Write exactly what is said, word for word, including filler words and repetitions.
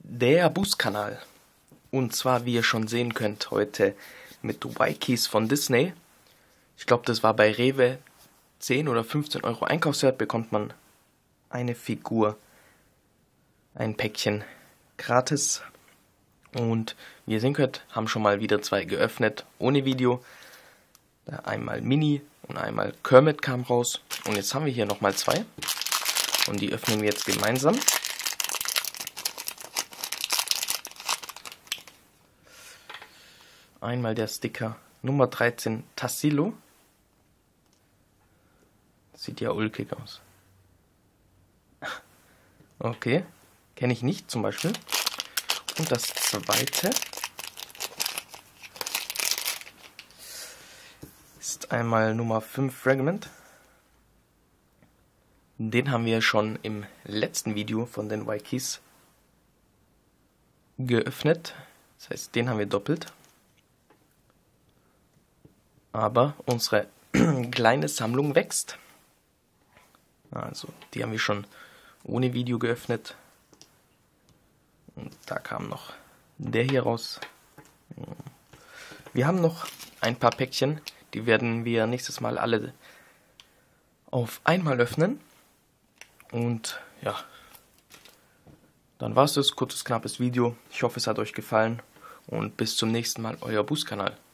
Der Buskanal. Und zwar, wie ihr schon sehen könnt, heute mit Wikis von Disney. Ich glaube, das war bei Rewe zehn oder fünfzehn Euro Einkaufswert, bekommt man eine Figur, ein Päckchen gratis. Und wie ihr sehen könnt, haben schon mal wieder zwei geöffnet, ohne Video. Einmal Mini und einmal Kermit kam raus. Und jetzt haben wir hier nochmal zwei. Und die öffnen wir jetzt gemeinsam. Einmal der Sticker Nummer dreizehn Tassilo. Sieht ja ulkig aus. Okay, kenne ich nicht zum Beispiel. Und das zweite ist einmal Nummer fünf Fragment. Den haben wir schon im letzten Video von den Wikis geöffnet. Das heißt, den haben wir doppelt. Aber unsere kleine Sammlung wächst. Also, die haben wir schon ohne Video geöffnet. Und da kam noch der hier raus. Wir haben noch ein paar Päckchen. Die werden wir nächstes Mal alle auf einmal öffnen. Und ja, dann war es das. Kurzes, knappes Video. Ich hoffe, es hat euch gefallen. Und bis zum nächsten Mal, euer Buskanal.